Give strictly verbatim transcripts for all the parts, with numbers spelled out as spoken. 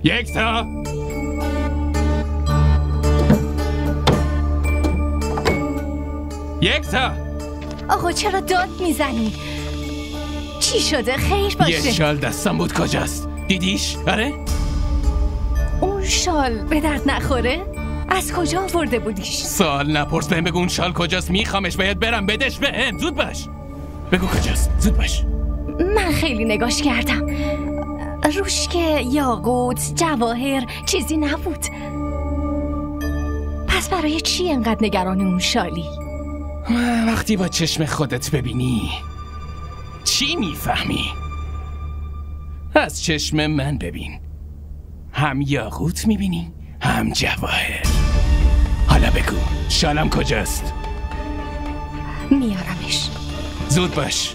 یک تا. یک تا. آقا چرا داد میزنی؟ چی شده؟ خیر باشه. یه شال دستم بود، کجاست؟ دیدیش؟ آره؟ اون شال به درد نخوره؟ از کجا آورده بودیش؟ سوال نپرس، بهم بگو اون شال کجاست. میخوامش، باید برم بدش بهم. زود باش، بگو کجاست، زود باش. من خیلی نگاش کردم، روش که یاقوت، جواهر چیزی نبود. پس برای چی انقدر نگران اون شالی؟ وقتی با چشم خودت ببینی چی میفهمی؟ از چشم من ببین، هم یاقوت میبینی هم جواهر. حالا بگو شالم کجاست؟ میارمش. زود باش.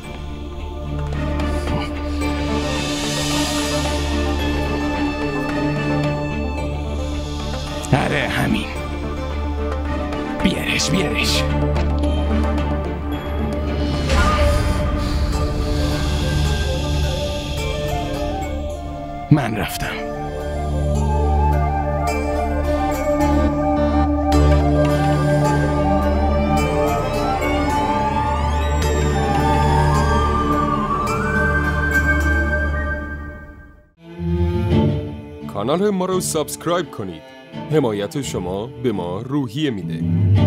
آره همین، بیارش بیارش. من رفتم. کانال ما رو سابسکرایب کنید. حمایت شما به ما روحیه میده.